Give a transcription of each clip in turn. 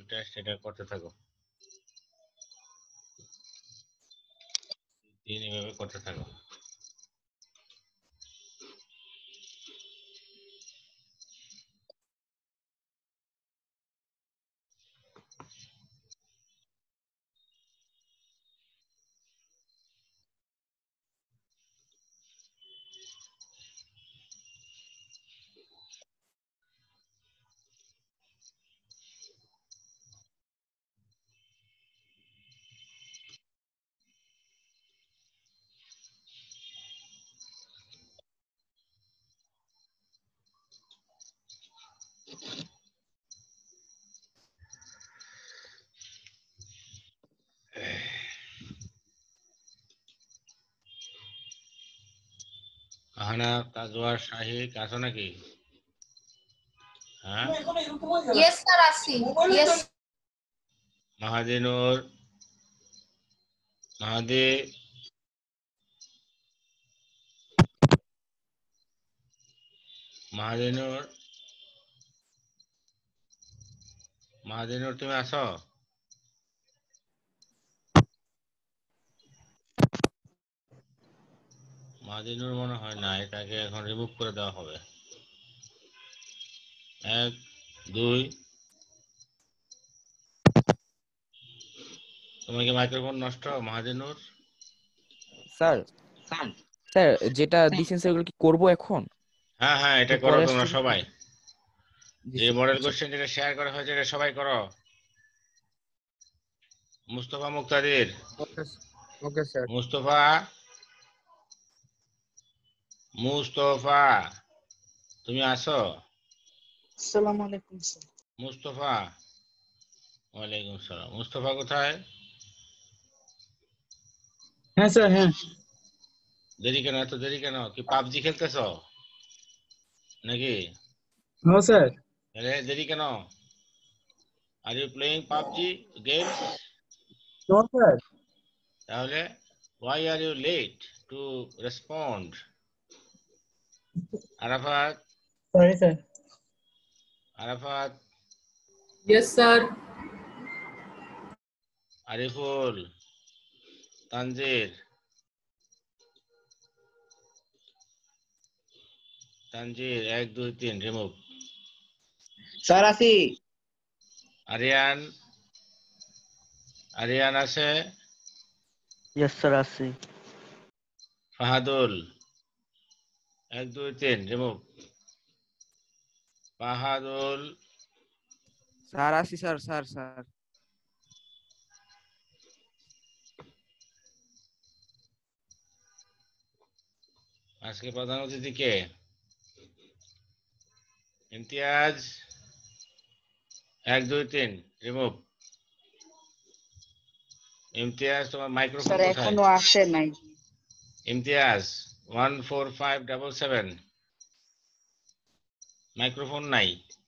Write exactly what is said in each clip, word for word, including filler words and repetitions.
Test এটা করতে থাকো, তিন এভাবে করতে থাকো। আহানা, তাজওয়ার, শাহিক আছো নাকি? হ্যাঁ, Yes, sir, আছি। Yes. মাহাদিনুর, মাহাদি, মাহাদিনুর, মাহাদিনুর তুমি আছো? মাহাদিনুর মনে হয় না, এটাকে এখন রিমুভ করে দেওয়া হবে। এক, দুই, তোমার কি মাইক্রোফোন নষ্ট মাহাদিনুর? স্যার স্যার যেটা দিছেন স্যার এগুলো কি করব এখন? হ্যাঁ হ্যাঁ, এটা একটু করো পরে তোমরা আসতে সবাই। জি যে স্যার। মডেল আচ্ছা। কোশ্চেন যেটা শেয়ার করা হয়েছে এটা সবাই করো। Mustafa Muktadir, okay sir. মুস্তফা, মুস্তফা তুমি আছো? আসসালামু আলাইকুম স্যার। মুস্তফা, ওয়ালাইকুম সালাম। মুস্তফা কোথায়? হ্যাঁ স্যার, হ্যাঁ। দেরি কেন, এত দেরি কেন? কি পাবজি খেলতেছো নাকি? No sir. আরে দেরি কেন? Are you playing PUBG games? No sir. তাহলে why are you late to respond? Arafat, sorry sir. Arafat, Yes, sir. Ariful, Tanjir, Tanjir এক দুই তিন রিমুভ। স্যার আছি। আরিয়ান, আরিয়ান আছে? ইয়েস স্যার আছি। ফাহাদুল এক দুই তিন রিমুভ। ফাহাদুল, স্যার আছি স্যার স্যার স্যার আজকে প্রধান অতিথি কে? ইমতিয়াজ এক দুই তিন রিমুভ। ইমতিয়াজ তোমার মাইক্রোফোন স্যার কোথায়? এখনো আসে নাই। Imtiaz one four five double seven, microphone নাই।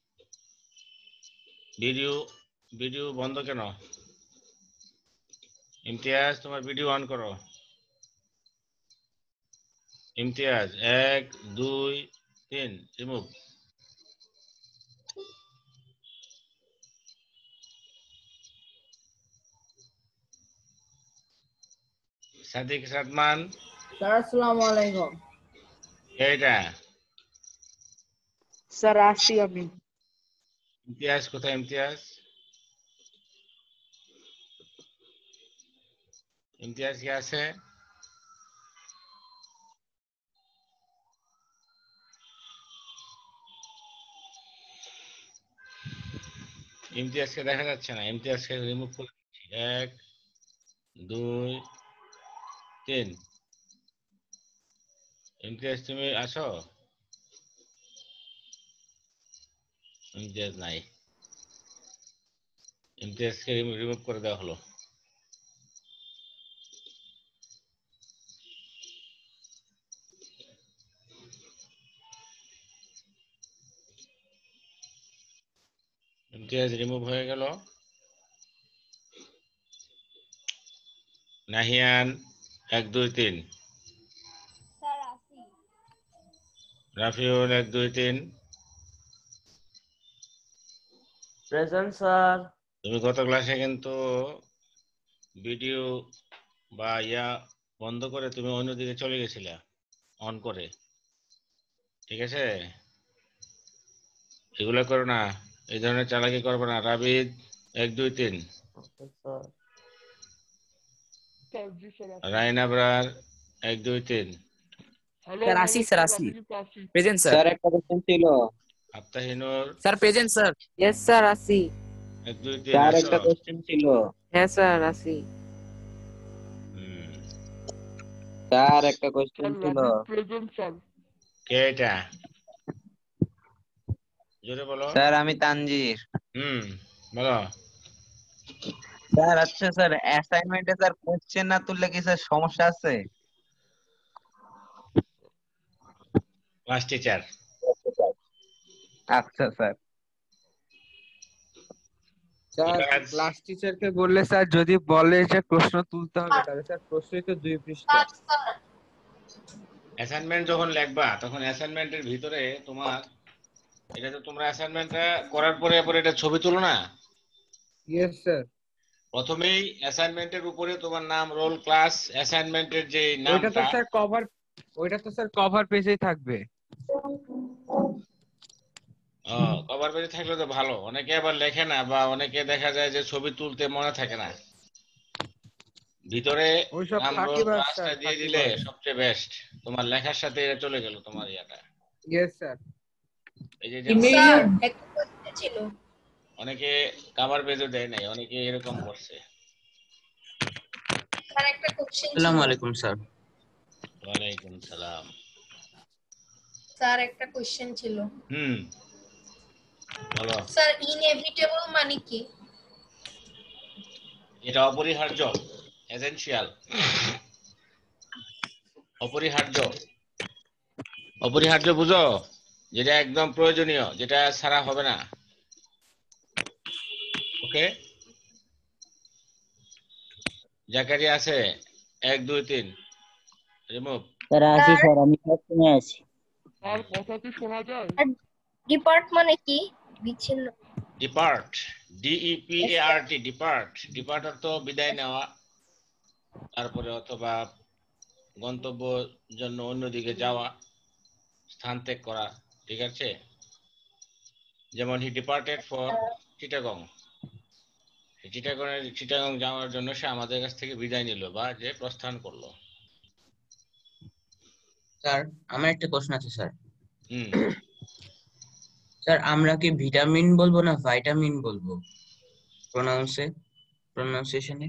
ভিডিও ভিডিও বন্ধ কেন? ইমতিয়াজ তোমার ভিডিও অন করো। ইমতিয়াজ এক দুই তিন রিমুভ। সাদিক সাদমান, Sir, আসসালামু আলাইকুম। এইটা স্যার আসি আমি। ইমতিয়াজ কোথায়? ইমতিয়াজ, ইমতিয়াজ কি আছে? ইমতিয়াজকে দেখা যাচ্ছে না, ইমতিয়াজকে রিমুভ করে দিচ্ছি। এক দুই তিন। ইমতিয়াজ তুমি আছো? ইমতিয়াজ নাই, ইমতিয়াজকে রিমুভ করে দেওয়া হলো। ইমতিয়াজ রিমুভ হয়ে গেল। নাহিয়ান এক দুই তিন, স্যার আছি। রাফিউল এক দুই তিন, প্রেজেন্ট স্যার। তুমি গত ক্লাসে কিন্তু ভিডিও বা ইয়া বন্ধ করে তুমি অন্যদিকে চলে গেছিলা অন করে, ঠিক আছে? এগুলো করো না, এই ধরনের চালাকি করবে না। রাবিদ এক দুই তিন, রাইন আবরার এক দুই তিন, স্যার আসি স্যার আসি প্রেজেন্ট স্যার। স্যার একটা কোশ্চেন ছিল। Aftahinur sir present sir. Yes, sir, Asi. এক দুই তিন, স্যার আসো। একটা কোশ্চেন ছিল। Yes, sir, Asi. হুম, স্যার একটা কোশ্চেন ছিল। কে এটা? জোরে বলো। স্যার আমি তানজির। হুম, বলো। স্যার আচ্ছা স্যার অ্যাসাইনমেন্টে স্যার কোশ্চেন না তুললে কি স্যার সমস্যা আছে? Class teacher. আচ্ছা স্যার। Sir Yes. ক্লাস টিচারকে বললে স্যার যদি বলে যে প্রশ্ন তুলতে হবে তাহলে স্যার প্রশ্নই তো দুই পৃষ্ঠা। স্যার স্যার অ্যাসাইনমেন্ট যখন লিখবা তখন অ্যাসাইনমেন্টের ভিতরে তোমার এটা তো তোমরা অ্যাসাইনমেন্টটা করার পরে পরে এটা ছবি তুলো না। Yes sir. প্রথমেই অ্যাসাইনমেন্টের উপরে তোমার নাম, রোল, ক্লাস, অ্যাসাইনমেন্টের যে ওইটা তো নামটা, স্যার কভার ওইটা তো স্যার কভার পেজেই থাকবে। কভার পেজে থাকলে তো ভালো। অনেকে আবার লেখে না বা অনেকে দেখা যায় যে ছবি তুলতে মনে থাকে না। ভিতরে ওইসব নাম, রোল, ফাঁকিবাজ ক্লাসটা স্যার, দিয়ে দিলে ফাঁকিবাজ। সবচেয়ে বেস্ট। তোমার লেখার সাথে এটা চলে গেল তোমার ইয়াটা। Yes sir. এই যে যেমন স্যার একটা কোশ্চেন ছিল। অনেকে কভার পেজও দেয় নাই, অনেকে এরকম করছে। স্যার একটা কোশ্চেন ছিল। আসসালামু আলাইকুম স্যার। ওয়ালাইকুম সালাম। স্যার একটা কোশ্চেন ছিল। হুম, বলো। স্যার ইনএভিটেবল মানে কি? এটা অপরিহার্য, এসেনশিয়াল, অপরিহার্য। অপরিহার্য বুঝো? যেটা একদম প্রয়োজনীয়, যেটা ছাড়া হবে না। ওকে, জাকারিয়া আছে এক দুই তিন, রিমুভ। স্যার আছি স্যার, আমি সব শুনে আছি। ডিপার্ট মানে কি? বিচ্ছিন্ন। Depart, D E P A R T, depart. Depart অর্থ বিদায় নেওয়া, তারপরে অথবা গন্তব্য জন্য অন্যদিকে যাওয়া, স্থান ত্যাগ করা, ঠিক আছে? যেমন he departed for Chittagong, Chittagong Chittagong যাওয়ার জন্য সে আমাদের কাছ থেকে বিদায় নিল বা যে প্রস্থান করলো। স্যার আমার একটা প্রশ্ন আছে স্যার। হুম, স্যার আমরা কি ভিটামিন বলবো না ভাইটামিন বলবো প্রোনাউন্সে, প্রোনাউন্সিয়েশনে?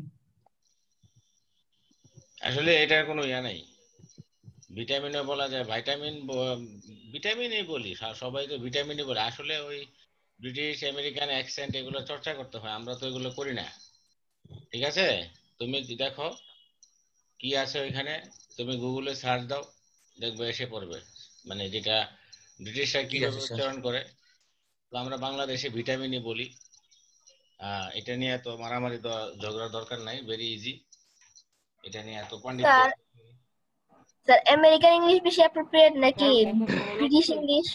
আসলে এটার কোনো ইয়া নাই। ভিটামিনও বলা যায়, ভাইটামিন, ভিটামিনই বলি, সবাই তো ভিটামিনই বলে। আসলে ওই ব্রিটিশ আমেরিকান অ্যাকসেন্ট এগুলো চর্চা করতে হয়, আমরা তো এগুলো করি না, ঠিক আছে? তুমি দেখো কি আছে ওইখানে, তুমি গুগলে সার্চ দাও, দেখবে এসে পড়বে, মানে যেটা ব্রিটিশরা ঠিক কিভাবে আছে স্যার। উচ্চারণ করে। তো আমরা বাংলাদেশে ভিটামিনই বলি। আহ এটা নিয়ে এত মারামারি ঝগড়ার দরকার নাই, ভেরি ইজি। এটা নিয়ে এত পণ্ডিত। স্যার স্যার আমেরিকান ইংলিশ বেশি অ্যাপ্রোপ্রিয়েট নাকি ব্রিটিশ ইংলিশ?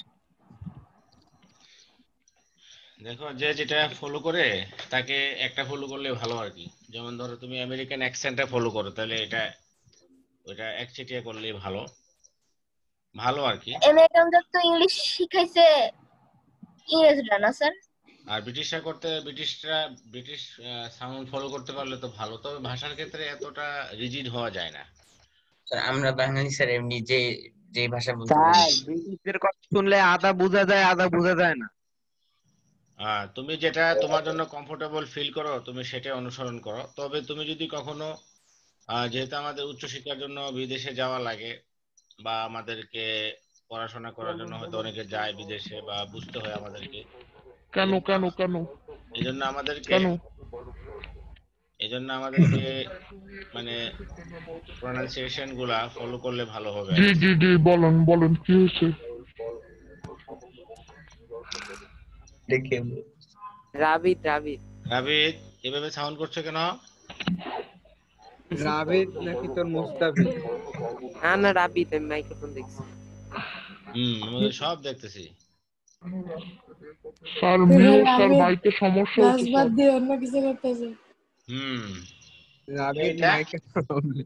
দেখো যে যেটা ফলো করে তাকে একটা ফলো করলে ভালো আর কি। যেমন ধরো তুমি আমেরিকান অ্যাকসেন্টটা ফলো করো, তাহলে এটা ওটা একচেটিয়া করলেই ভালো, ভালো আর কি। আমেরিকানদের তো ইংলিশ শিখাইছে ইংরেজরা না স্যার? আর ব্রিটিশরা করতে, ব্রিটিশরা ব্রিটিশ সাউন্ড ফলো করতে পারলে তো ভালো, তবে ভাষার ক্ষেত্রে এতটা রিজিড হওয়া যায় না। স্যার আমরা বাঙালি স্যার, এমনি যে যে ভাষা বলতে স্যার পারি। ব্রিটিশদের কথা শুনলে আদা বোঝা যায়, আদা বোঝা যায় না। আহ তুমি যেটা তোমার জন্য কমফোর্টেবল ফিল করো তুমি সেটা অনুসরণ করো। তবে তুমি যদি কখনো আহ, যেহেতু আমাদের উচ্চশিক্ষার জন্য বিদেশে যাওয়া লাগে বা আমাদেরকে পড়াশোনা করার জন্য হয়তো অনেকে যায় বিদেশে, বা বুঝতে হয় আমাদেরকে, কেন কেন কেন এই জন্য আমাদেরকে কেন এই জন্য আমাদেরকে মানে প্রোনাউন্সিয়েশন গুলা ফলো করলে ভালো হবে। জি জি জি বলেন বলেন কি হয়েছে? দেখে Ravid, Ravid. রাবিদ এভাবে সাউন্ড করছো কেন? রাবিদ নাকি তোর মুস্তাফিজ? না না রাবিদ, আমি মাইক্রোফোন দেখছি। হুম, আমি সব দেখতেছি। স্যার মিউট স্যার মাইকের সমস্যা হচ্ছে স্যার হুম রাবিদ এটা মাইকে প্রবলেম,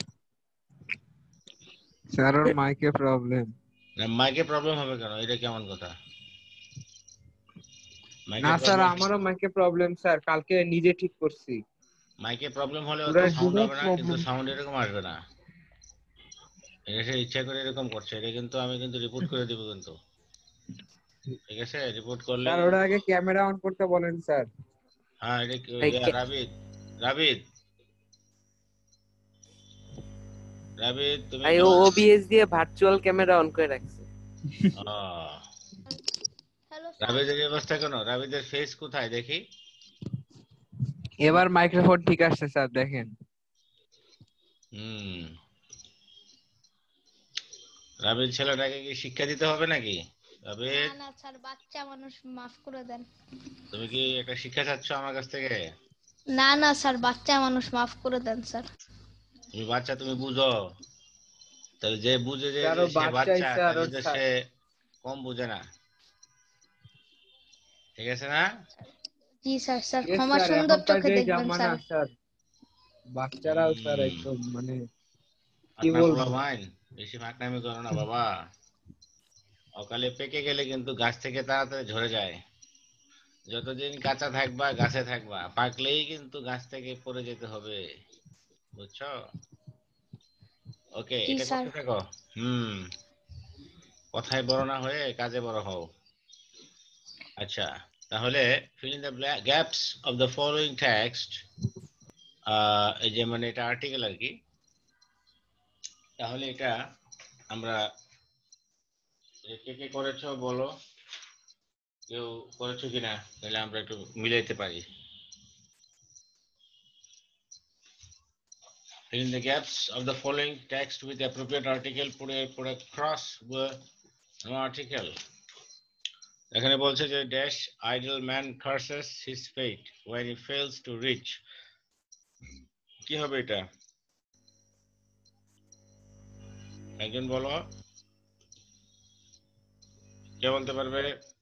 স্যার ওর মাইকে প্রবলেম। মাইকে প্রবলেম হবে কেন? এটা কেমন কথা? না মাইকে স্যার প্রবলেম আমারও মাইকে প্রবলেম স্যার, কালকে নিজে ঠিক করছি। মাইকে প্রবলেম হলে অত পুরা সাউন্ড বিরাট হবে না, কিন্তু প্রবলেম। সাউন্ড এরকম আসবে না। এটা সে ইচ্ছা করে এরকম করছে, এটা কিন্তু আমি কিন্তু রিপোর্ট করে দিব কিন্তু, ঠিক আছে? রিপোর্ট করলে স্যার ওরা আগে ক্যামেরা অন করতে বলেন স্যার। হ্যাঁ এটা কি- ভাই, ইয়া, কে- রাবিদ রাবিদ রাবিদ তুমি ভাই ও ওবিএস দিয়ে ভার্চুয়াল ক্যামেরা অন করে রাখছে। আহ, হ্যালো রাবিদের এই অবস্থা কেন? রাবিদের ফেস কোথায় দেখি? এবার মাইক্রোফোন ঠিক আসছে স্যার, দেখেন। হুম রাবিদ ছেলেটাকে কি শিক্ষা দিতে হবে নাকি? রাবিদ না স্যার, বাচ্চা মানুষ, মাফ করে দেন। তুমি কি একটা শিক্ষা চাচ্ছ আমার কাছ থেকে? না না স্যার, বাচ্চা মানুষ, মাফ করে দেন স্যার। তুমি বাচ্চা, তুমি বুঝো? তাহলে যে বুঝে যে স্যার যে ও সে বাচ্চাই বাচ্চা, স্যার, তাহলে ওর তো স্যার। সে কম বুঝে না, ঠিক আছে না? জি স্যার, স্যার ইয়েস ক্ষমা স্যার, সুন্দর এখনকার চোখে যে দেখবেন জামানা স্যার। স্যার, বাচ্চারাও স্যার হুম একদম মানে কি আপনার পোলা বলবো। ভাই বেশি ফাঁকনামি করো না বাবা, অকালে পেকে গেলে কিন্তু গাছ থেকে তাড়াতাড়ি ঝরে যায়। যতদিন কাঁচা থাকবা গাছে থাকবা, পাকলেই কিন্তু গাছ থেকে পড়ে যেতে হবে, বুঝছো? ওকে, জি এটা স্যার। করতে থাকো। হুম কথায় বড় না হয়ে কাজে বড় হও। আচ্ছা, তাহলে fill in the bla- gaps of the following text, আহ, এই যে মানে এটা আর্টিকেল আর কি, তাহলে এটা আমরা এ কে কে করেছো বলো, কেউ করেছো কিনা, তাহলে আমরা একটু মিলাইতে পারি। Fill in the gaps of the following text with the appropriate article, put a put a cross with no article. এখানে বলছে যে dash idle man curses his fate when he fails to reach, কি হবে এটা? একজন বলো, কে বলতে পারবে?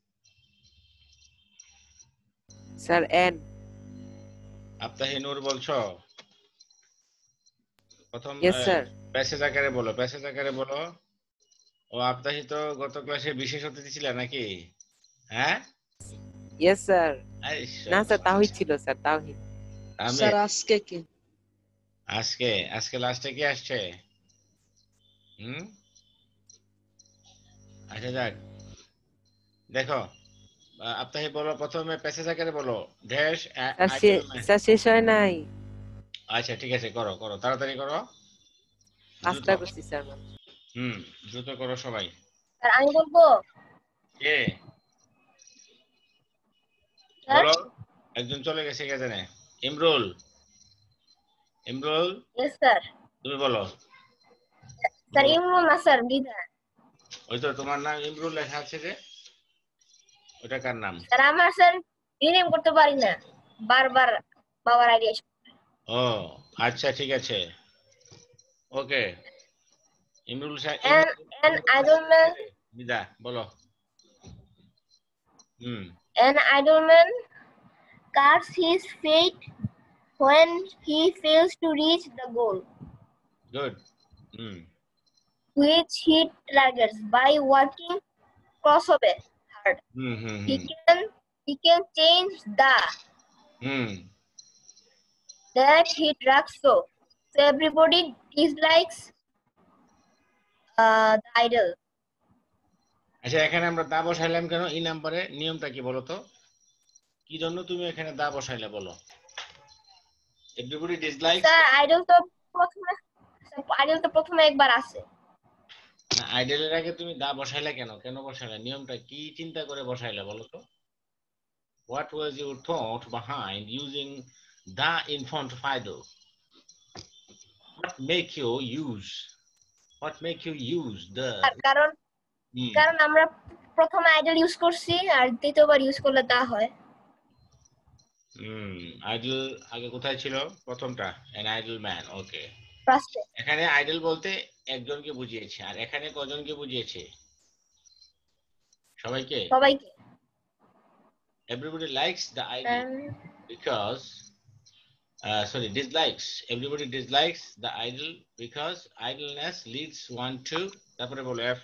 Sir N. আফতাহি নূর বলছো? প্রথম ইয়েস স্যার। প্যাসেজ আকারে বলো, প্যাসেজ আকারে বলো। ও আফতাহি তো গত ক্লাসে বিশেষ অতিথি ছিল নাকি? হ্যাঁ ইয়েস স্যার। এই না স্যার, শাবাশ। তাওহিদ ছিল স্যার, তাওহিদ। আমি আজকে কি? আজকে আজকে লাস্টে কি আসছে? হুম আচ্ছা যাক, দেখো আহ, আফতাহি বলো, প্রথমে প্যাসেজ আকারে বলো ড্যাশ স্যার আইডল শে- ম্যান। স্যার শেষ হয় নাই। আচ্ছা ঠিক আছে, করো করো তাড়াতাড়ি করো, দ্রুত। পাঁচটা করছি স্যার। হুম দ্রুত করো সবাই। স্যার আমি বলবো? কে স্যার বলো? একজন চলে গেছে, কে জানে? Imrul, Imrul yes sir. তুমি বলো। স্যার বলো। ইমরুল না স্যার, মৃধা। ওই তো তোমার নাম ইমরুল লেখা আছে যে, ওটা কার নাম? স্যার আমার স্যার রিনেম করতে পারি না, বারবার বাবার আইডিয়া। ও আচ্ছা ঠিক আছে, ওকে। ইমরুল সাহেব, An an idle man, Nida বলো। হুম an idle man cuts his fate when he fails to reach the goal good. Hmm which he targets by working crossover hard. Hmm hmm He hmm can he can change the hmm that he tracks so. So everybody dislikes uh, the idol. আচ্ছা, এখানে আমরা দা বসাইলাম কেন? এই নাম্বারে নিয়মটা কি বলো তো? কি জন্য তুমি এখানে দা বসাইলে বলো? এভরিবডি ডিসলাইকস, স্যার আইডল তো প্রথমে আইডল তো প্রথমে একবার আছে। না আইডলের আগে তুমি দা বসাইলে কেন? কেন বসাইলে? নিয়মটা কি চিন্তা করে বসাইলে বলো তো? What was your thought behind using the in front of idol? What make you use? What make you use the? তার কারণ হুম কারণ আমরা প্রথমে আইডল ইউজ করছি, আর দ্বিতীয়বার ইউজ করলে তা হয়। হুম আইডল আগে কোথায় ছিল? প্রথমটা an idle man, ওকে। ফার্স্টে এখানে আইডল বলতে একজনকে বুঝিয়েছে, আর এখানে কজনকে বুঝিয়েছে? সবাইকে সবাইকে everybody likes the idol because uh, sorry dislikes everybody dislikes the idol because idleness leads one to তারপরে বলো f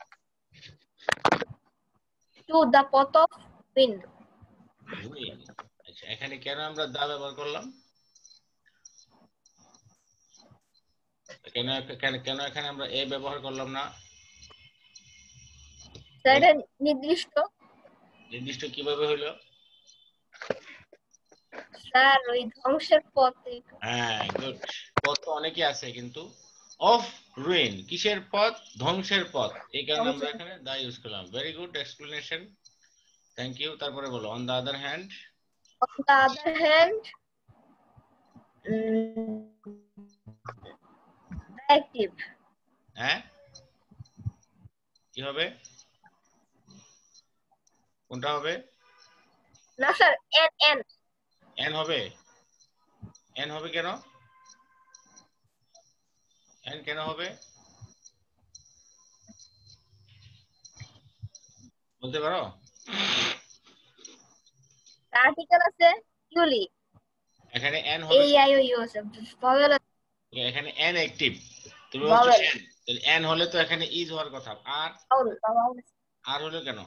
to the path of wind. win আচ্ছা এখানে কেন আমরা দা ব্যবহার করলাম কেন কেন কেন এখানে আমরা এ ব্যবহার করলাম না স্যার নির্দিষ্ট নির্দিষ্ট কিভাবে হলো স্যার ওই ধ্বংসের পথে হ্যাঁ গুড পথ তো অনেকই আছে কিন্তু অফ রুইন কিসের পথ ধ্বংসের পথ এই কারণে আমরা এখানে দা ইউজ করলাম very good explanation thank you তারপরে বলো on the other hand on the other hand mm, the active হ্যাঁ কি হবে কোনটা হবে না স্যার n n এন হবে এন হবে কেন এন কেন হবে বলতে পারো আর্টিকেল আছে ইউলি এখানে এন হবে এই আই ও ইউ আছে ভয়েল এখানে এন অ্যাক্টিভ তুমি বলছো Vowel. এন তাহলে এন হলে তো এখানে ইজ হওয়ার কথা আর আর হলো কেন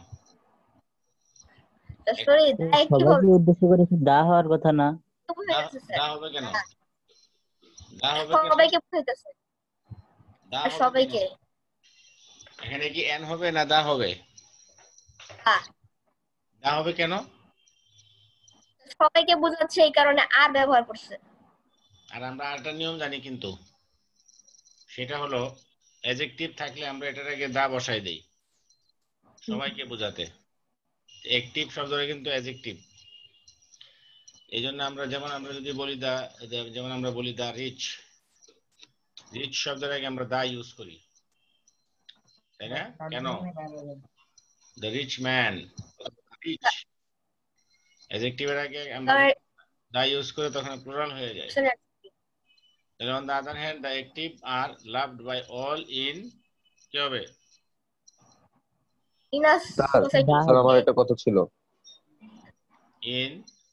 সরি অ্যাক্টিভ সবাইকে উদ্দেশ্য করে দা হওয়ার কথা না দা- দা হবে কেন দা হবে কেন সবাইকে বুঝাইতেছে দা হবে সবাইকে কেন? এখানে কি এন হবে না দা হবে দা। দা হবে কেন সবাইকে বোঝাচ্ছে এই কারণে আর ব্যবহার করছে আর আমরা আরেকটা নিয়ম জানি কিন্তু সেটা হলো অ্যাডজেক্টিভ থাকলে আমরা এটার আগে দা বসাই দেই সবাইকে বোঝাতে অ্যাক্টিভ শব্দটা কিন্তু অ্যাডজেক্টিভ এইজন্য আমরা যেমন আমরা যদি বলি দা যেমন আমরা বলি দা রিচ রিচ শব্দের আগে আমরা দা ইউজ করি তাই না কেন দ্য রিচ ম্যান রিচ অ্যাডজেক্টিভের আগে আমরা তবে দা ইউজ করে তখন প্লুরাল হয়ে যায় তাহলে on the other hand the active are loved by all in কি হবে ইন আ সোসাইটি স্যার আমার একটা কথা ছিল ইন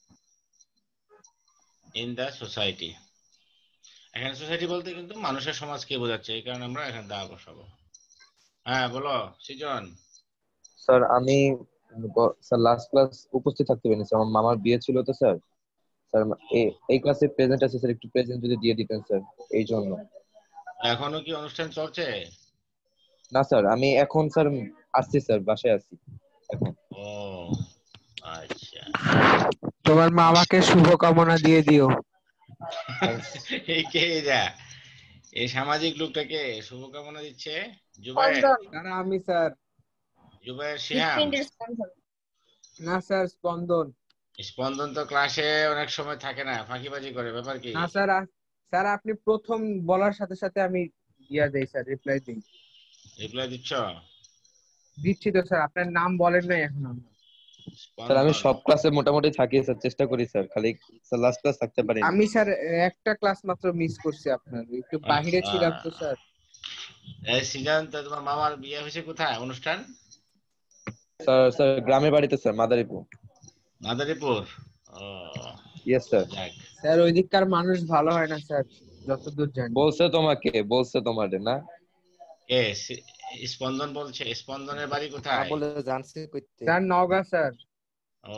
ইন দ্য সোসাইটি এখানে সোসাইটি বলতে কিন্তু মানুষের সমাজকে বোঝাচ্ছে এই কারণে আমরা এখানে দা বসাবো হ্যাঁ বলো সৃজন স্যার আমি গ- স্যার লাস্ট ক্লাস উপস্থিত থাকতে পারিনি স্যার আমার মামার বিয়ে ছিল তো স্যার স্যার এই- এই ক্লাসে প্রেজেন্ট আছে স্যার একটু প্রেজেন্ট যদি দিয়ে দিতেন স্যার এই জন্য এখনো কি অনুষ্ঠান চলছে না স্যার আমি এখন স্যার আসছি স্যার বাসায় আসছি এখন ও আচ্ছা তোমার মামাকে শুভকামনা দিয়ে দিও এই কে যা এই সামাজিক লোকটাকে শুভকামনা দিচ্ছে জুবায়ের স্পন্দন স্যার আমি স্যার জুবায়ের শিহাব হৃৎপিণ্ডের স্পন্দন না স্যার স্পন্দন স্পন্দন তো ক্লাসে অনেক সময় থাকে না ফাঁকিবাজি করে ব্যাপার কি না স্যার আ- স্যার আপনি প্রথম বলার সাথে সাথে আমি ইয়া দেই স্যার রিপ্লাই দিই রিপ্লাই দিচ্ছ দিচ্ছি তো স্যার আপনার নাম বলেন নাই এখন আমরা স্যার আমি স্পন্দন সব ক্লাসে মোটামুটি থাকি স্যার চেষ্টা করি স্যার খালি স্যার লাস্ট ক্লাস থাকতে পারি আমি স্যার একটা ক্লাস মাত্র মিস করছি আপনার একটু বাহিরে আচ্ছা। ছিলাম তো স্যার এই সিজন তো তোমার মামার বিয়ে হয়েছে কোথায় অনুষ্ঠান স্যার স্যার গ্রামের বাড়িতে স্যার মাদারীপুর মাদারীপুর ও ইয়েস স্যার যাক স্যার ওই দিককার মানুষ ভালো হয় না স্যার যতদূর জানি বলছে তোমাকে বলছে তোমাদের না কে সি- স্পন্দন বলছে স্পন্দনের বাড়ি কোথায় বলে জানছে কইতে স্যার নওগাঁ স্যার ও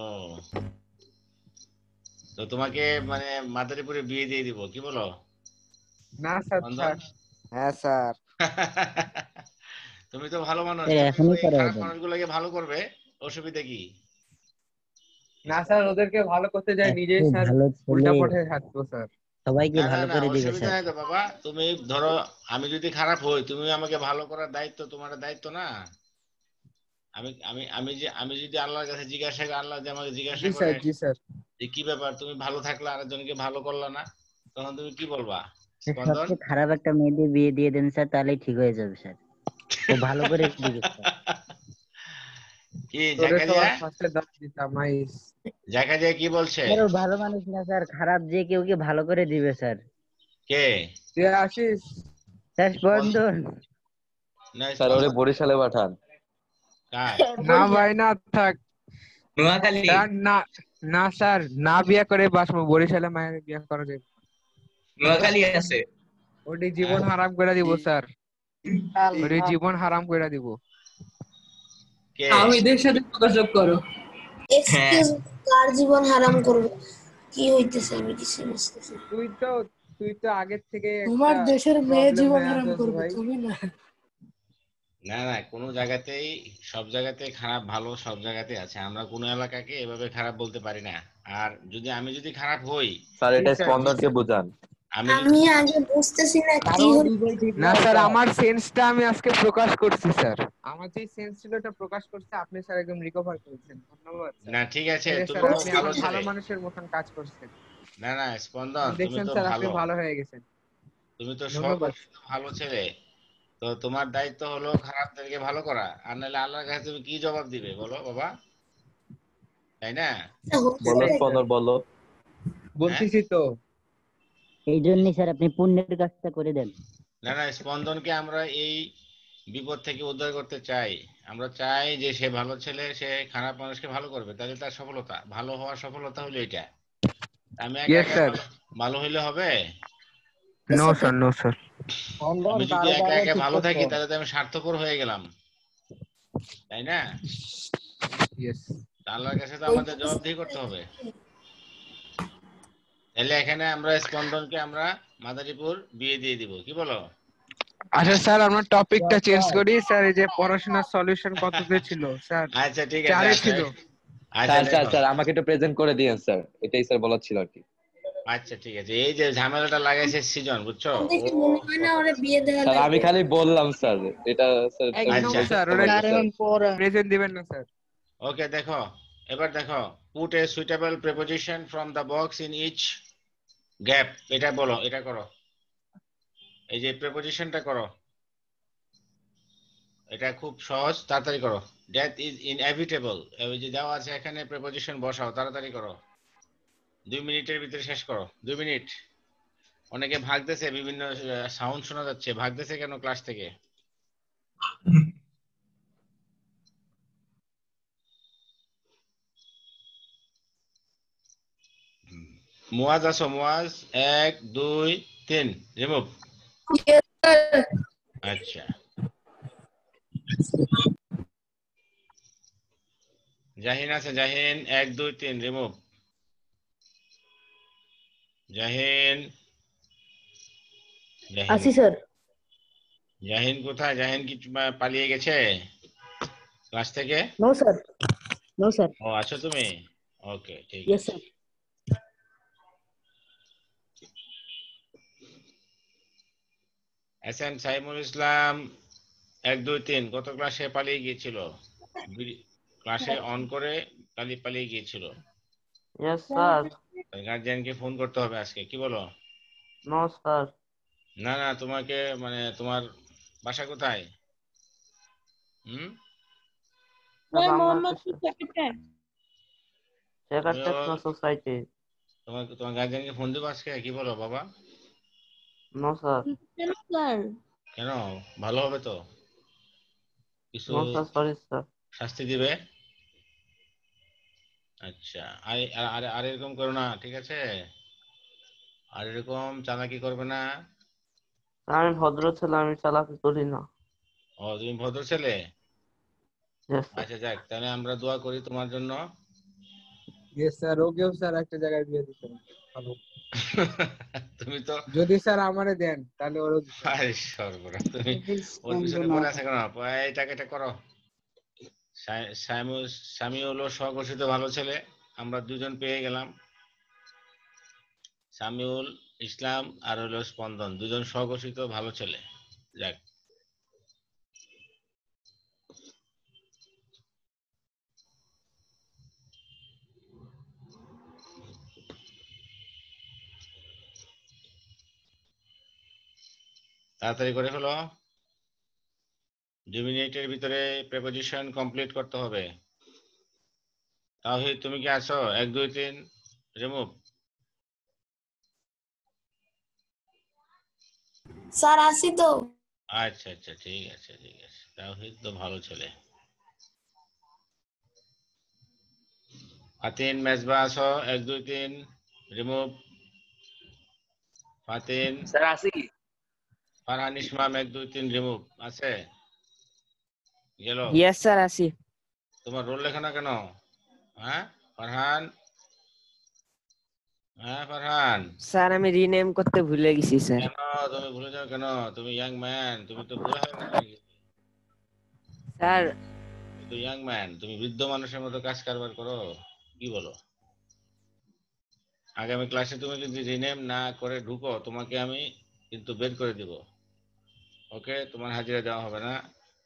তো তোমাকে মানে মাদারীপুরে বিয়ে দিয়ে দিব কি বলো না স্যার স্পন্দন স্যার হ্যাঁ স্যার তুমি তো ভালো মানুষ স্যার, তুমি এখনই ওই করা খারাপ হবে। মানুষগুলোকে ভালো করবে অসুবিধা কি না স্যার ওদেরকে ভালো করতে যাই নিজেই এত স্যার ভালো উল্টা ছেলে পথে থাকবো স্যার সবাইকে না না ভালো না করে দিবে অসুবিধা স্যার নাই তো বাবা তুমি ধরো আমি যদি খারাপ হই তুমি আমাকে ভালো করার দায়িত্ব তোমার দায়িত্ব না আমি আমি আমি যে আমি যদি আল্লাহর কাছে জিজ্ঞাসা করি আল্লাহ যে আমাকে জিজ্ঞাসা জি করে স্যার জি স্যার যে কি ব্যাপার তুমি ভালো থাকলে আরেকজনকে ভালো করলা না তখন তুমি কি বলবা স্পন্দন সবচেয়ে খারাপ একটা মেয়ে দিয়ে বিয়ে দিয়ে দেন স্যার তাহলেই ঠিক হয়ে যাবে স্যার ও ভালো করে দিবে স্যার কি তোরে তো জাকারিয়া ফার্স্টে দাম দিতাম আইস জাকারিয়া কি বলছে স্যার ও ভালো মানুষ না স্যার খারাপ যে কেউ কে ভালো করে দিবে স্যার কে তুই আসিস স্যার স্পন্দন না স্যার ওরে স্পন্দন বরিশালে পাঠান কার না ভাই না থাক নোয়াখালী স্যার না না স্যার না বিয়া করে বাসমু বরিশালে মায়ের বিয়া করা যাবে নোয়াখালী আছে ওটি জীবন হারাম করে দিব স্যার ওটি জীবন হারাম করে দিব কে তাওহীদের সাথে যোগাযোগ করো। হ্যাঁ এক্সকিউজ কার জীবন হারাম করবে কি হইতেছে আমি কিছু বুঝতেছি না। তুই তো তুই তো আগে থেকে তোমার একটা দেশের মেয়ে প্রবলেম জীবন হয়ে হারাম আছিস করবে ভাই তুমি না। না না কোনো জায়গাতেই সব জায়গাতে খারাপ ভালো সব জায়গাতে আছে আমরা কোনো এলাকাকে এভাবে খারাপ বলতে পারি না আর যদি আমি যদি খারাপ হই স্যার জি এটা স্যার জি স্পন্দনকে স্যার বুঝান আমি যদি আমি আগে বুঝতেছি না কি কারণ হল দুইটাই ঠিক না না স্যার স্যার। আমার সেন্সটা আমি আজকে প্রকাশ করছি স্যার আমার যে সেন্স ছিল ওটা প্রকাশ করছে আপনি স্যার একদম রিকভার করেছেন ধন্যবাদ স্যার না ঠিক আছে তাহলে তুমি স্যার তো আপনি ভালো আমার ভালো ছেলে মানুষের মতন কাজ করছেন না না স্পন্দন তুমি দেখছেন তো স্যার আপনি ভালো ভালো হয়ে গেছেন তুমি তো ধন্যবাদ সর্বশ্রেষ্ঠ ভালো ছেলে তো তোমার দায়িত্ব হলো খারাপদেরকে ভালো করা আর নাহলে আল্লাহর কাছে তুমি কি জবাব দিবে বলো বাবা তাই না বলো সেটাই স্যার স্পন্দন বলো হ্যাঁ বলতেছি তো এই জন্যই স্যার আপনি পুণ্যের কাজটা করে দেন। না না স্পন্দনকে আমরা এই বিপদ থেকে উদ্ধার করতে চাই আমরা চাই যে সে ভালো ছেলে সে খারাপ মানুষকে ভালো করবে তাহলে তার সফলতা ভালো হওয়ার সফলতা হলো এটা আমি একা ইয়েস একা স্যার ভালো ভালো হইলে হবে নো স্যার নো স্যার আমি যদি একা একা ভালো থাকি তাহলে তো আমি স্বার্থপর হয়ে গেলাম তাই না ইয়েস তা আল্লাহর কাছে তো আমাদের জবাবদিহি করতে হবে তাহলে এখানে আমরা স্পন্দনকে আমরা মাদারীপুর বিয়ে দিয়ে দিব কি বলো আচ্ছা স্যার আমরা টপিকটা চেঞ্জ করি স্যার এই যে পড়াশোনার সলিউশন কততে ছিল স্যার আচ্ছা ঠিক আছে চারে আচ্ছা ছিল আচ্ছা স্যার স্যার দেখো স্যার আমাকে একটু প্রেজেন্ট করে দিয়েন স্যার এটাই স্যার বলার ছিল আর কি আচ্ছা ঠিক আছে এই যে ঝামেলাটা লাগাইছে সৃজন বুঝছো ও দেখে মনে হয় না ওরে বিয়ে দেওয়া স্যার আমি লাগবে খালি বললাম স্যার এটা স্যার একদম আচ্ছা স্যার ওরা প্রেজেন্ট দিবেন না স্যার ওকে দেখো এবার দেখো put a suitable preposition from the box in each gap এটা বলো এটা করো এই যে প্রিপোজিশনটা করো এটা খুব সহজ তাড়াতাড়ি করো ডেথ ইজ ইনএভিটেবল এই যে দেওয়া আছে এখানে প্রিপোজিশন বসাও তাড়াতাড়ি করো দুই মিনিটের ভিতরে শেষ করো দুই মিনিট অনেকে ভাগতেছে বিভিন্ন সাউন্ড শোনা যাচ্ছে ভাগতেছে কেন ক্লাস থেকে মুয়াজ আসো মুয়াজ এক দুই তিন রিমুভ আচ্ছা জাহিন আছে জাহিন এক দুই তিন রিমুভ জাহিন আসি স্যার জাহিন কোথায় জাহিন কি পালিয়ে গেছে ক্লাস থেকে নো স্যার নো স্যার ও আছো তুমি ওকে ঠিক ইয়েস আছে sir S M Saimul Islam এক দুই তিন গত ক্লাসে পালিয়ে গিয়েছিল ক্লাসে অন করে পালিয়ে পালিয়ে গিয়েছিল ইয়েস স্যার গার্জিয়ানকে ফোন করতে হবে আজকে কি বলো নো স্যার না না তোমাকে মানে তোমার বাসা কোথায় হুম সোসাইটি তোমার তোমার গার্জিয়ানকে ফোন দেবো আজকে কি বলো বাবা নো স্যার কেন ভালো হবে তো কিছু নো স্যার সরি স্যার শাস্তি দিবে আচ্ছা আর আর আর এরকম করো না ঠিক আছে আর এরকম চালাকি করবে না আমি ভদ্র ছেলে আমি চালাকি করি না ও তুমি ভদ্র ছেলে ইয়েস স্যার আচ্ছা যাক তাহলে আমরা দোয়া করি তোমার জন্য ইয়েস স্যার ওকেও স্যার একটা জায়গায় বিয়ে দিতে ভালো তুমি তো যদি স্যার আমারে দেন তাহলে ওরও আরে সর্বনাশ তুমি ওর পিছনে পড়ে আছে কেন এই টাকাটা করো সামিউল সামিউল ও স্বঘোষিত ভালো ছেলে আমরা দুজন পেয়ে গেলাম সামিউল ইসলাম আর হলো স্পন্দন দুজন স্বঘোষিত ভালো ছেলে যাক তাড়াতাড়ি করে ফেলো দুই মিনিটের ভিতরে প্রিপোজিশন কমপ্লিট করতে হবে তাওহীদ তুমি কি আছো এক দুই তিন রিমুভ স্যার আসি তো আচ্ছা আচ্ছা ঠিক আছে ঠিক আছে তাওহীদ তো ভালো ছেলে ফাতিন মেজবা আছো এক দুই তিন রিমুভ ফাতিন স্যার আসি ফারহান ইসমাম এক দুই তিন রিমুভ আছে গেল ইয়েস স্যার আসি তোমার রোল লেখা না কেন হ্যাঁ ফারহান হ্যাঁ ফারহান স্যার আমি রিনেম করতে ভুলে গেছি স্যার কেন তুমি ভুলে যাও কেন তুমি ইয়াং ম্যান তুমি তো বুড়া হয়ে গেছো স্যার তুমি তো ইয়াং ম্যান তুমি বৃদ্ধ মানুষের মতো কাজ কারবার করো কি বলো আগামী ক্লাসে তুমি যদি রিনেম না করে ঢুকো তোমাকে আমি কিন্তু বের করে দিব ওকে তোমার হাজিরা দেওয়া হবে না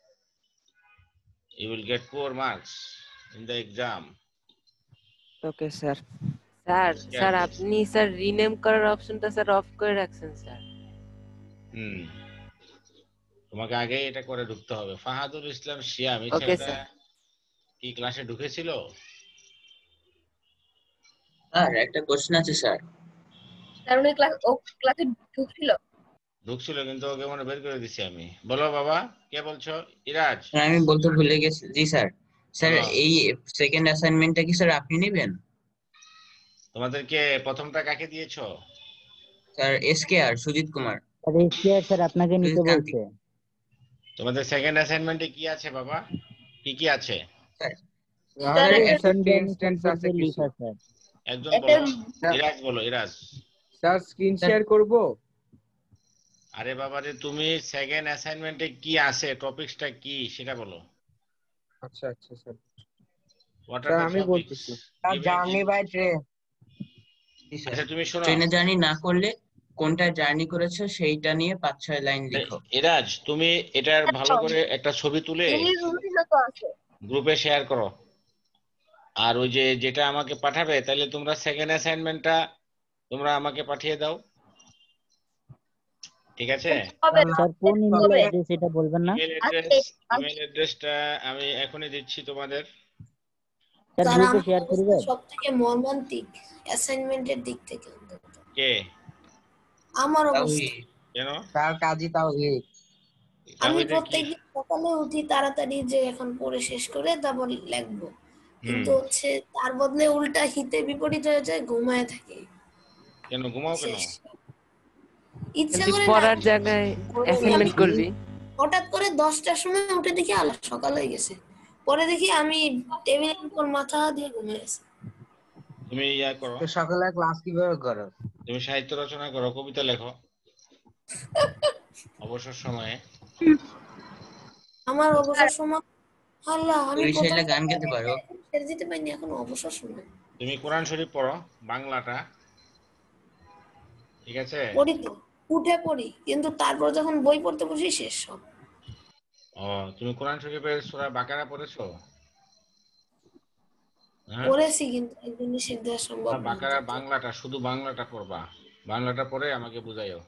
you will get poor marks in the exam okay sir sir sir আপনি স্যার রিনেম করার অপশনটা স্যার অফ করে রাখছেন স্যার হুম তোমাকে আগে এটা করে ঢুকতে হবে ফাহাদুল ইসলাম শিয়াম এই ওকে ছেলেটা স্যার কি ক্লাসে ঢুকেছিল স্যার একটা কোশ্চেন আছে স্যার স্যার উনি ক্লাস ও ক্লাসে ঢুকছিল ঢুকছিল কিন্তু ওকে মনে বের করে দিছি আমি বলো বাবা কে বলছো ইরাজ স্যার আমি বলতে ভুলে গেছি জি স্যার স্যার বলো। এই সেকেন্ড অ্যাসাইনমেন্টটা কি স্যার আপনি নেবেন তোমাদেরকে প্রথমটা কাকে দিয়েছো স্যার এসকে আর সুজিত কুমার আরে স্যার স্যার আপনাকে নিতে বলছে তোমাদের সেকেন্ড অ্যাসাইনমেন্টে কি আছে বাবা কি কি আছে আমাদের একটা অ্যাটেন্ডেন্স টেন্স আছে কিছু লিখা স্যার একজন একটা বলো ইরাজ বলো ইরাজ স্যার স্ক্রিন শেয়ার করব আরে বাবা রে তুমি সেকেন্ড অ্যাসাইনমেন্টে কি আছে টপিকসটা কি সেটা বলো আচ্ছা আচ্ছা sir What are sir the আমি topics? বলতেছি Give me- journey by train আচ্ছা তুমি শোনো ট্রেনে জার্নি না করলে কোনটা জার্নি করেছো সেইটা নিয়ে পাঁচ ছয় লাইন লিখো ইরাজ তুমি এটার ভালো করে একটা ছবি তুলে ইংলিশ রুটিনও তো আছে গ্রুপে শেয়ার করো আর ওই যে যেটা আমাকে পাঠাবে তাহলে তোমরা সেকেন্ড অ্যাসাইনমেন্টটা তোমরা আমাকে পাঠিয়ে দাও ঠিক আছে হবে স্যার কোন ইমেল অ্যাড্রেস এটা বলবেন না ইমেল অ্যাড্রেস ইমেল অ্যাড্রেসটা আমি এখনই দিচ্ছি তোমাদের স্যার গ্রুপে শেয়ার করবেন সবথেকে মর্মান্তিক অ্যাসাইনমেন্টের দিক থেকে কে আমার অবস্থা কেন স্যার কাজী তাওহীদ আমি তাহলে কি প্রত্যেকদিন সকালে উঠি তাড়াতাড়ি যে এখন পড়ে শেষ করে তারপর লিখবো কিন্তু হচ্ছে তার বদলে উল্টা হিতে বিপরীত হয়ে যায় ঘুমায় থাকে কেন ঘুমাও কেন ইচ্ছা তুই করে না পড়ার জায়গায় অ্যাসাইনমেন্ট করবি হঠাৎ করে দশটার সময় উঠে দেখি আলো সকাল হয়ে গেছে পরে দেখি আমি টেবিলের উপর মাথা দিয়ে ঘুমিয়ে আছি তুমি ইয়া করো তো সকালে ক্লাস কিভাবে করো তুমি সাহিত্য রচনা করো কবিতা লেখো অবসর সময়ে আমার অবসর সময় আল্লাহ আমি বরিশালে প্রথম গান গাইতে পারো ছেড়ে দিতে পারিনি এখন অবসর সময় তুমি কোরআন শরীফ পড়ো বাংলাটা ঠিক আছে পড়ি তো উঠে পড়ি কিন্তু তারপর যখন বই পড়তে বসি শেষ সব ও তুমি কোরআন শরীফের সূরা বাকারা পড়েছো হ্যাঁ পড়েছি কিন্তু একদিনই শেষ দেওয়া সম্ভব না, না বাকারার বাংলাটা শুধু বাংলাটা পড়বা বাংলাটা পড়ে আমাকে বুঝাইও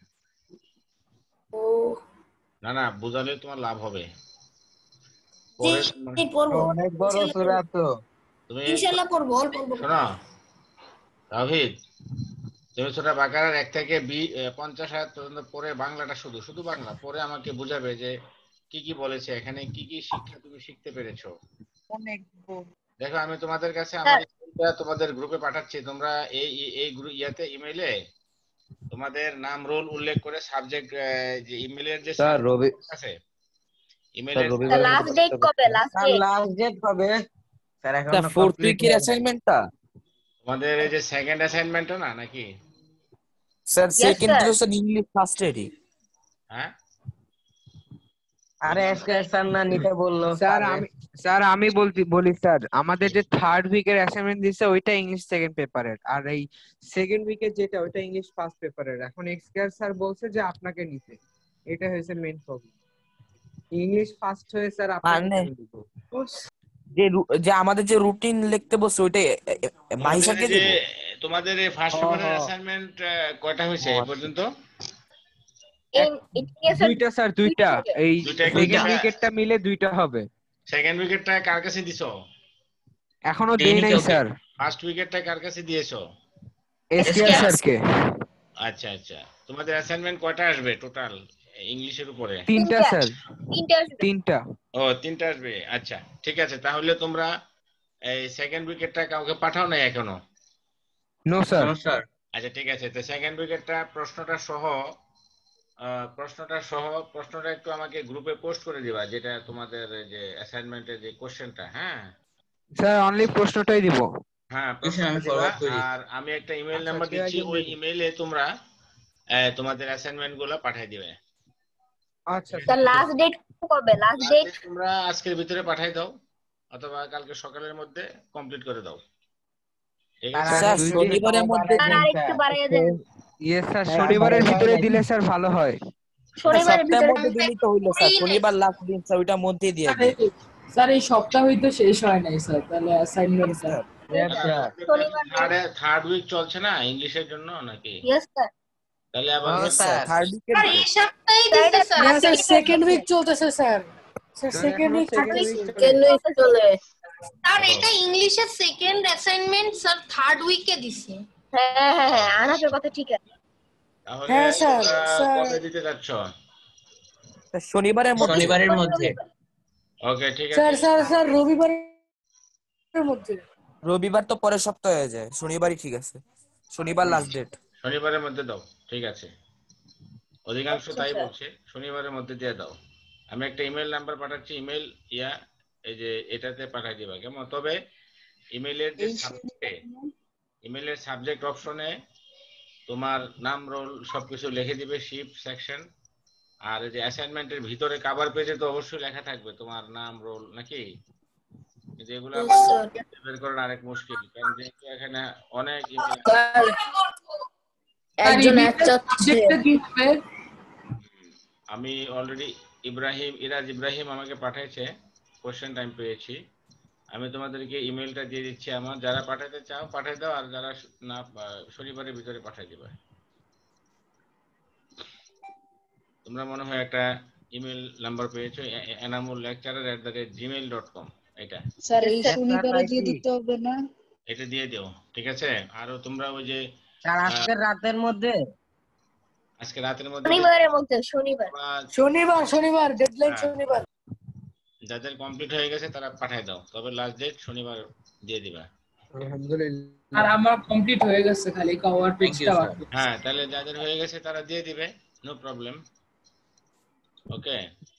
ও না না বুঝালে তোমার লাভ হবে জি, পরে তোমার- জি, পড়বো অনেক বড় সূরা তো তুমি ইনশাআল্লাহ পড়বো অল্প অল্প করে। শোনো তাওহীদ তুমি সূরা বাকারার এক থেকে বি- এ, পঞ্চাশ আয়াত পর্যন্ত পড়ে বাংলাটা শুধু শুধু বাংলা পড়ে আমাকে বুঝাবে যে কি কি বলেছে এখানে কি কি শিক্ষা তুমি শিখতে পেরেছো অনেক দেখো আমি তোমাদের কাছে আমার ইমেলটা তোমাদের গ্রুপে পাঠাচ্ছি তোমরা এই এই গ্রুপ ইয়াতে ইমেইলে তোমাদের নাম রোল উল্লেখ করে সাবজেক্ট যে ইমেলের যে স্যার রবি আছে স্যার ইমেলের রবিবার লাস্ট ডেট কবে last sir date last date কবে স্যার এখন স্যার ফোর্থ উইকের অ্যাসাইনমেন্টটা তোমাদের এই যে সেকেন্ড অ্যাসাইনমেন্টও না নাকি স্যার Yes, সেকেন্ড sir. দিলো স্যার ইংলিশ ফার্স্টেরই হ্যাঁ আরে এসকে স্যার না নিতে বললো স্যার আমি স্যার আমি বলতে বলি স্যার আমাদের যে থার্ড উইকের অ্যাসাইনমেন্ট দিছে ওইটা ইংলিশ সেকেন্ড পেপারের আর এই সেকেন্ড উইকের যেটা ওইটা ইংলিশ ফার্স্ট পেপারের এখন এক্সকেয়ার স্যার বলছে যে আপনাকে নিতে এটা হয়েছে মেইন প্রবলেম ইংলিশ ফার্স্ট হয়ে স্যার আপনাকে মানে- দিব যে রু- যে আমাদের যে রুটিন লিখতে বসে ওইটা মাহি তোমাদের স্যারকে এই যে দিব তোমাদের এই ফার্স্ট হ্যাঁ, পেপারের হ্যাঁ। অ্যাসাইনমেন্ট কয়টা হয়েছে এই পর্যন্ত দুইটা স্যার দুইটা এই দুইটা সেকেন্ড দুইটা। উইকেটটা মিলে দুইটা হবে সেকেন্ড উইকেটটা কার কাছে দিছো এখনো দেই নাই টেকনিক্যাল স্যার ফার্স্ট উইকেটটা কার কাছে দিয়েছো এসকেয়ার স্যারকে আচ্ছা আচ্ছা তোমাদের অ্যাসাইনমেন্ট কয়টা আসবে টোটাল ইংলিশের উপরে তিনটা স্যার তিনটা আসবে। তিনটা ও তিনটা আসবে আচ্ছা ঠিক আছে তাহলে তোমরা এই সেকেন্ড উইকেটটা কাউকে পাঠাও নাই এখনো? No sir. স্যার আচ্ছা ঠিক আছে, তো সেকেন্ড উইকেটটা প্রশ্নটা সহ আহ, প্রশ্নটা সহ প্রশ্নটা একটু আমাকে গ্রুপে পোস্ট করে দিবা, যেটা তোমাদের এই যে অ্যাসাইনমেন্টের যে কোশ্চেনটা। হ্যাঁ স্যার অনলি প্রশ্নটাই দিব। হ্যাঁ আমি প্রশ্নটা দিবা। ফরওয়ার্ড করি। আর আমি একটা ইমেল আচ্ছা, নাম্বার কেউ দিচ্ছি, একজন ওই দেবে। ইমেইলে তোমরা আহ, তোমাদের অ্যাসাইনমেন্ট গুলো পাঠিয়ে দিবে। আচ্ছা স্যার লাস্ট ডেট কবে? লাস্ট Last ডেট date তোমরা আজকের ভিতরে পাঠিয়ে দাও, অথবা কালকে সকালের মধ্যে কমপ্লিট করে দাও, ঠিক আছে? স্যার স্যার দুই দিন শনিবারের মধ্যে স্যার দিন আর একটু স্যার। বাড়াইয়া দেন। ইয়েস স্যার, স্যার, শনিবারের আমার ভিতরে হয় দিলে নাকি? স্যার ভালো হয়। স্যার শনিবারের সপ্তাহের ভিতরে মধ্যে দিলেই তো হইলো স্যার, শনিবার লাস্ট দিন স্যার, ওইটার মধ্যেই দিয়ে স্যার দিন। এই- স্যার এই সপ্তাহই তো শেষ হয় নাই স্যার, তাহলে অ্যাসাইনমেন্টটা স্যার ইয়েস স্যার। শনিবার থার্ড থার্ড উইক চলছে না ইংলিশের জন্য নাকি? Yes sir. তাহলে আবার ও স্যার স্যার। থার্ড উইকের স্যার এই সপ্তাহেই দিছে স্যার। না স্যার সেকেন্ড উইক চলতেছে স্যার। স্যার স্যার, সেকেন্ড এখনো উইক second চলতেছে। week সেকেন্ড উইক চলে। স্যার এটা ইংলিশের সেকেন্ড অ্যাসাইনমেন্ট স্যার থার্ড উইকে দিছে। হ্যাঁ হ্যাঁ হ্যাঁ, আনাফের কথা ঠিক আছে। তাহলে হ্যাঁ স্যার, তোমরা স্যার। কবে দিতে যাচ্ছ? স্যার, শনিবারের মধ্যে শনিবারের মধ্যে। ওকে ঠিক আছে। স্যার স্যার স্যার রবিবারের মধ্যে। রবিবার তো পরের সপ্তাহে হয়ে যায়, শনিবারই ঠিক আছে, শনিবার লাস্ট ডেট। শনিবারের মধ্যে দাও, ঠিক আছে। অধিকাংশ আচ্ছা, তাই স্যার। বলছে, শনিবারের মধ্যে দিয়ে দাও। আমি একটা ইমেল নাম্বার পাঠাচ্ছি, ইমেল ইয়া এই যে এটাতে পাঠিয়ে দিবা, কেমন? তবে ইমেলের যে সাবজেক্টে ইমেলের সাবজেক্ট অপশনে তোমার নাম, রোল সবকিছু লিখে দিবে, শিফট সেকশন। আর এই যে অ্যাসাইনমেন্টের ভিতরে কভার পেজে তো অবশ্যই লেখা থাকবে তোমার নাম, রোল, নাকি? যেগুলো Yes, আবার sir. বের করার আরেক মুশকিল, কারণ যেহেতু এখানে অনেক ইমেল। স্যার একজন এক চাচ্ছে। আমি অলরেডি ইব্রাহিম ইরাজ ইব্রাহিম আমাকে পাঠাইছে, কোশ্চেন টাইম পেয়েছি। আমি তোমাদেরকে ইমেলটা দিয়ে দিচ্ছি, আমার যারা পাঠাতে চাও পাঠিয়ে দাও, আর যারা না শনিবারের ভিতরে পাঠিয়ে দিবে। তোমরা মনে হয় একটা ইমেল নাম্বার পেয়েছো, Enamul lecturer at the rate Gmail dot com. এটা স্যার এই শনিবারে দিয়ে দিতে হবে না? এটা দিয়ে দিও, ঠিক আছে? আর তোমরা ওই যে স্যার আজকে রাতের মধ্যে আজকে রাতের মধ্যে শনিবারের মধ্যে শনিবার শনিবার শনিবার ডেডলাইন হ্যাঁ। শনিবার। যাদের কমপ্লিট হয়ে গেছে তারা পাঠিয়ে দাও, তবে লাস্ট ডেট শনিবার দিয়ে দিবা। আলহামদুলিল্লাহ। আর আমার কমপ্লিট হয়ে গেছে, খালি কভার পেজটা বাকি। হ্যাঁ, তাহলে যাদের হয়ে গেছে তারা দিয়ে দিবে, নো প্রবলেম। ওকে,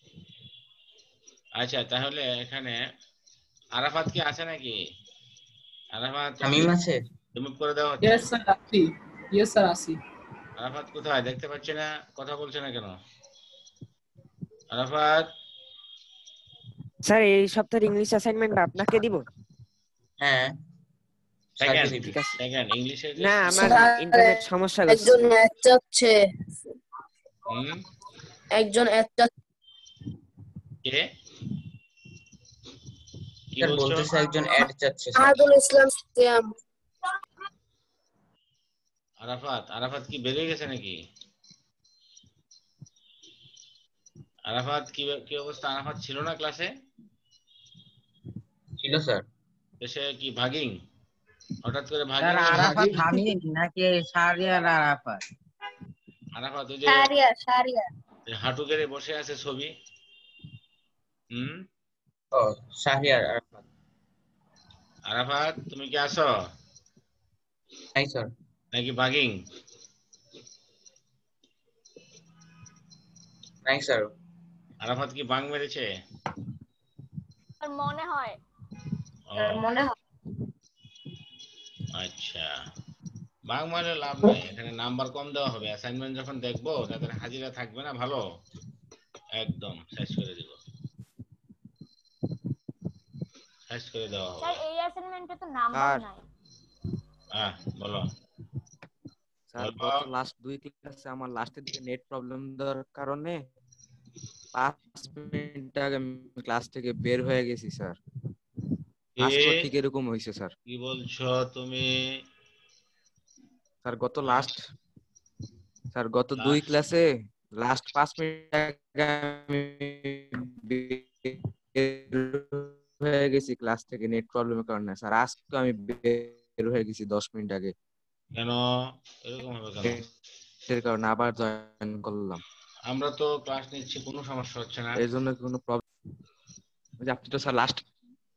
আচ্ছা তাহলে এখানে আরাফাত কি আছে নাকি? আরাফাত তামিম আছে? রিমুভ করে দাও। ইয়েস স্যার আছি। ইয়েস স্যার আছি। আরাফাত কোথায়? দেখতে পাচ্ছি না, কথা বলছে না কেন আরাফাত? স্যার এই সপ্তাহের ইংলিশ অ্যাসাইনমেন্ট আপনাকে দিব? হ্যাঁ সেকেন্ড ঠিক আছে। সেকেন্ড ইংলিশে না আমার ইন্টারনেট সমস্যা করছে। একজন এক চাচ্ছে। হুম একজন এক চাচ্ছে। কে কি স্যার বলছো? বলতেছে একজন অ্যাড চাচ্ছে স্যার। আহাদুল ইসলাম সিয়াম। আরাফাত আরাফাত কি বেরিয়ে গেছে নাকি? আরাফাত কি কি অবস্থা? আরাফাত ছিল না ক্লাসে? ছিল স্যার। এসে কি ভাগিং হঠাৎ করে ভাগিং? স্যার আরাফাত হামিদ নাকি শাহরিয়ার আরাফাত? আরাফাত ওই যে শারিয়া শারিয়া হাঁটু গেড়ে বসে আছে ছবি। হুম ও শাহরিয়ার আরাফাত। আরাফাত তুমি কি আছো নাই স্যার। নাকি ভাগিং? নাই স্যার। আরাফাত কি বাং মেরেছে? মনে হয় ও, মনে হয়। আচ্ছা, বাং মারলে লাভ নাই, এখানে নাম্বার কম দেওয়া হবে। অ্যাসাইনমেন্ট যখন দেখবো তাদের হাজিরা থাকবে না ভালো, একদম শেষ করে দিব, শেষ করে দেওয়া হবে। স্যার এই অ্যাসাইনমেন্টে তো নাম্বার নাই। হ্যাঁ বলো। স্যার গত লাস্ট দুই ক্লাসে আমার লাস্টের দিকে নেট প্রবলেম দেওয়ার কারণে পাঁচ মিনিট আগে ক্লাস থেকে বের হয়ে গেছি স্যার। আজকে ঠিক এরকম হয়েছে স্যার। কি বলছো তুমি? স্যার গত লাস্ট স্যার গত দুই ক্লাসে লাস্ট পাঁচ মিনিট আগে আমি বের হয়ে গেছি ক্লাস থেকে নেট প্রবলেমের কারণে স্যার। আজকে আমি বের হয়ে গেছি দশ মিনিট আগে। কেন এরকম হবে? কেন এর কারণে আবার জয়েন করলাম। আমরা তো ক্লাস নিচ্ছি, কোনো সমস্যা হচ্ছে না। এর জন্য কোনো প্রবলেম? আপনি তো স্যার লাস্ট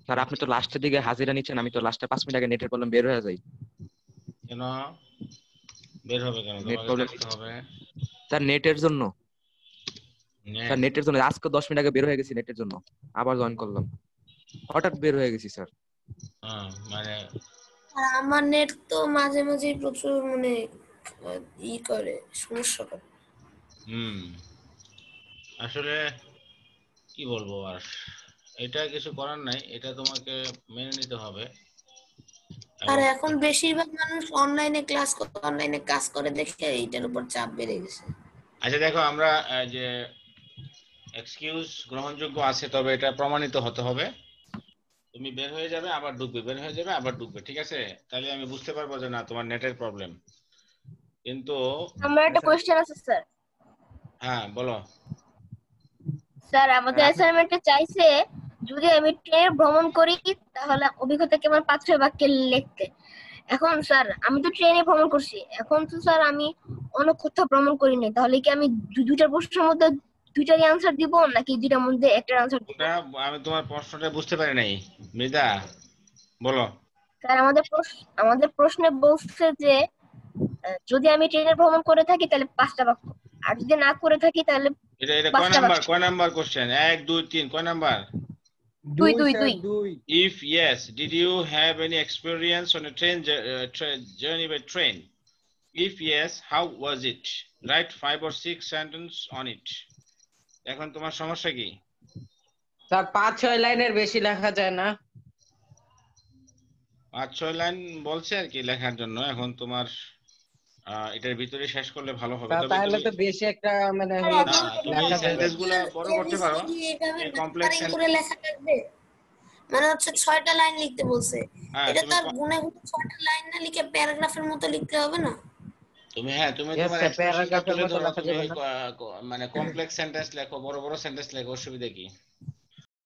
স্যার আপনি তো লাস্টের দিকে হাজিরা নিচ্ছেন, আমি তো লাস্টে পাঁচ মিনিট আগে নেটের প্রবলেম বের হয়ে যাই। কেন বের হবে কেন? নেট তোমাকে প্রবলেম থাকতে হবে। স্যার নেটের জন্য, নেট স্যার নেটের জন্য আজকে দশ মিনিট আগে বের হয়ে গেছি নেটের জন্য, আবার জয়েন করলাম, হঠাৎ বের হয়ে গেছি স্যার। হ্যাঁ মানে আর আমার নেট তো মাঝে মাঝে প্রচুর মানে আহ, ই করে সমস্যা করে। হুম আসলে কি বলবো আর, এটা কিছু করার নাই, এটা তোমাকে মেনে নিতে হবে। আর এবং এখন বেশিরভাগ মানুষ অনলাইনে ক্লাস করে, অনলাইনে কাজ করে দেখে এইটার উপর চাপ বেড়ে গেছে। আচ্ছা দেখো আমরা আহ, যে এক্সকিউজ গ্রহণযোগ্য আছে, তবে এটা প্রমাণিত হতে হবে। তুমি বের হয়ে যাবে আবার ঢুকবে, বের হয়ে যাবে আবার ঢুকবে, ঠিক আছে? তাহলে আমি বুঝতে পারবো যে না তোমার নেটের প্রবলেম। কিন্তু আমার একটা কোশ্চেন আছে স্যার। হ্যাঁ বলো। স্যার আমাদের অ্যাসাইনমেন্টে চাইছে যদি আমি ট্রেনে ভ্রমণ করি তাহলে অভিজ্ঞতা কেমন পাঁচ ছয় বাক্যে লিখতে। এখন স্যার আমি তো ট্রেনে ভ্রমণ করছি, এখন তো স্যার আমি অন্য কোথাও ভ্রমণ করিনি, তাহলে কি আমি দু- দুইটা প্রশ্নের মধ্যে দুইটারই আনসার দিব নাকি দুইটার মধ্যে একটার আনসার দিব? ওটা আমি তোমার প্রশ্নটা বুঝতে পারি নাই মৃদা, বলো। স্যার আমাদের প্রশ্ন আমাদের প্রশ্নে বলছে যে আহ, যদি আমি ট্রেনে ভ্রমণ করে থাকি তাহলে পাঁচটা বাক্য, আর যদি না করে থাকি তাহলে এটা এটা কয় পাঁচটা নাম্বার, বাক্য। কয় নাম্বার কোশ্চেন? এক দুই তিন, কয় নাম্বার? দুই দুই দুই। If yes, did you have any experience on a train jour- uh, tra- journey by train? If yes, how was it? Write five or six sentence on it. এখন তোমার সমস্যা কি? স্যার পাঁচ ছয় লাইনের বেশি লেখা যায় না। পাঁচ ছয় লাইন বলছে আর কি লেখার জন্য। এখন তোমার আহ, এটার ভিতরে শেষ করলে ভালো হবে। তা- তবে তাহলে তুমি তো বেশি একটা মানে আর হলো এখন না, তুমি লেখা যাবে। সেন্টেন্স গুলা বড় করতে পারো। এবিসিডি এভাবে এই কমপ্লেক্স নাম্বারিং করে লেখা লাগবে, মানে হচ্ছে ছয়টা লাইন লিখতে বলছে। হ্যাঁ এটা তুমি তো আর ক- গুনে গুনে ছয়টা লাইন না লিখে প্যারাগ্রাফের মতো লিখতে হবে না। তুমি হ্যাঁ তুমি Yes, তোমার sir, এক্সপ্রেশনটা প্যারাগ্রাফের তুলে মতো ধরো। লেখা তুমি যাবে ওই না। ক- ক- মানে কমপ্লেক্স সেন্টেন্স লেখো, বড় বড় সেন্টেন্স লেখো, অসুবিধা কি?